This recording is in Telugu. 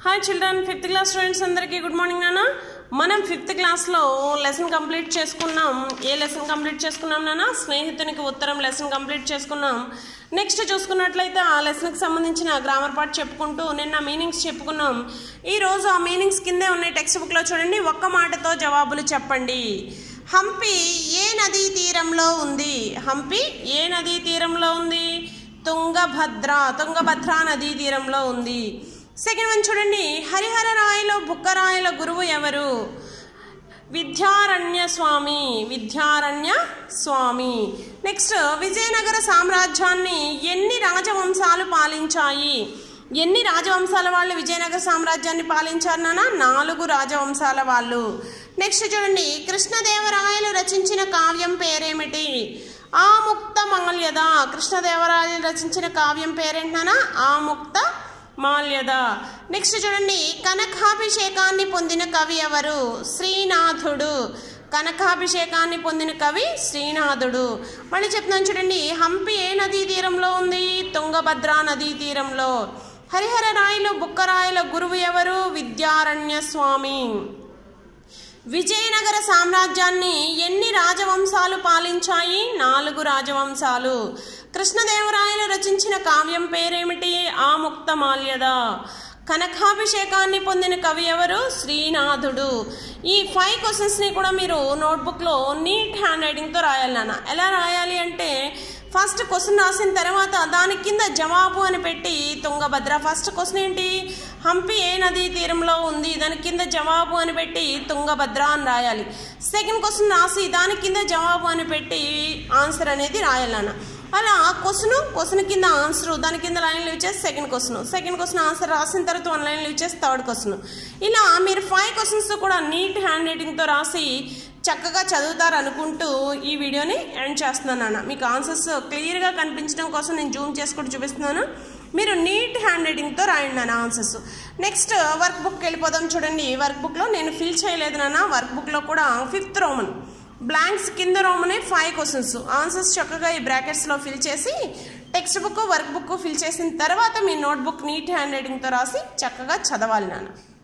हाय चिल्ड्रन फिफ्थ क्लास स्टूडेंट्स अंदरिकी गुड మార్నింగ్ నానా మనం ఫిఫ్త్ క్లాస్ లో లెసన్ కంప్లీట్ చేసుకున్నాం ఏ లెసన్ కంప్లీట్ చేసుకున్నాం నానా స్నేహితునికి ఉత్తరం లెసన్ కంప్లీట్ చేసుకున్నాం నెక్స్ట్ చూసుకున్నట్లయితే ఆ లెసన్ కి సంబంధించిన గ్రామర్ పార్ట్ చెప్పుకుంటూ నిన్న మీనింగ్స్ చెప్పుకున్నాం ఈ రోజు ఆ మీనింగ్స్ కిందే ఉన్న టెక్స్ట్ బుక్ లో చూడండి ఒక్క మాటతో జవాబులు చెప్పండి హంపి ఏ నదీ తీరంలో ఉంది హంపి ఏ నదీ తీరంలో ఉంది తుంగభద్ర నదీ తీరంలో ఉంది సెకండ్ వన్ చూడండి హరిహర రాయలో బుక్కరాయల గురువు ఎవరు విద్యారణ్య స్వామి నెక్స్ట్ విజయనగర సామ్రాజ్యాన్ని ఎన్ని రాజవంశాలు పాలించాయి ఎన్ని రాజవంశాల వాళ్ళు విజయనగర సామ్రాజ్యాన్ని పాలించారు నాన్న 4 రాజవంశాల వాళ్ళు నెక్స్ట్ చూడండి కృష్ణదేవరాయలు రచించిన కావ్యం పేరేమిటి ఆముక్తమాల్యద కృష్ణదేవరాయలు రచించిన కావ్యం పేరేంటనా ఆముక్తమాల్యద నెక్స్ట్ చూడండి కనకాభిషేకాన్ని పొందిన కవి ఎవరు శ్రీనాథుడు కనకాభిషేకాన్ని పొందిన కవి శ్రీనాథుడు మళ్ళీ చెప్తున్నాను చూడండి హంపి ఏ నదీ తీరంలో ఉంది తుంగభద్ర నదీ తీరంలో హరిహర రాయలు బుక్కరాయల గురువు ఎవరు విద్యారణ్య స్వామి విజయనగర సామ్రాజ్యాన్ని ఎన్ని రాజవంశాలు పాలించాయి 4 రాజవంశాలు కృష్ణదేవరాయలు రచించిన కావ్యం పేరేమిటి ఆముక్తమాల్యద కనకాభిషేకాన్ని పొందిన కవి ఎవరు శ్రీనాథుడు ఈ 5 క్వశ్చన్స్ ని కూడా మీరు నోట్బుక్ లో నీట్ హ్యాండ్ రైటింగ్ తో రాయాలి నాన్న ఎలా రాయాలి అంటే ఫస్ట్ క్వశ్చన్ రాసిన తర్వాత దాని కింద జవాబు అని పెట్టి తుంగభద్ర ఫస్ట్ క్వశ్చన్ ఏంటి హంపి ఏ నదీ తీరంలో ఉంది దాని కింద జవాబు అని పెట్టి తుంగభద్ర అని రాయాలి సెకండ్ క్వశ్చన్ రాసి దాని కింద జవాబు అని పెట్టి ఆన్సర్ అనేది రాయాలన్న అలా క్వశ్చన్ కింద ఆన్సర్ దాని కింద లైన్లు ఇచ్చేసి సెకండ్ క్వశ్చన్ ఆన్సర్ రాసిన తర్వాత 1 లైన్లు ఇచ్చేసి థర్డ్ క్వశ్చన్ ఇలా మీరు 5 క్వశ్చన్స్ కూడా నీట్ హ్యాండ్ రైటింగ్ తో రాసి చక్కగా చదువుతారు అనుకుంటూ ఈ వీడియోని ఎండ్ చేస్తున్నాను అన్న మీకు ఆన్సర్స్ క్లియర్గా కనిపించడం కోసం నేను జూమ్ చేసుకుంటూ చూపిస్తున్నాను మీరు నీట్ హ్యాండ్ రైటింగ్తో రాయండి నాన్న ఆన్సర్స్ నెక్స్ట్ వర్క్ బుక్కి వెళ్ళిపోదాం చూడండి వర్క్ బుక్లో నేను ఫిల్ చేయలేదు నాన్న వర్క్ బుక్లో కూడా 5th రోమన్ బ్లాంక్స్ కింద రోమనే 5 క్వశ్చన్స్ ఆన్సర్స్ చక్కగా ఈ బ్రాకెట్స్లో ఫిల్ చేసి text book work book fill చేసిన తర్వాత మీ నోట్బుక్ నీట్ హ్యాండ్ రైటింగ్తో రాసి చక్కగా చదవాలి నాన్న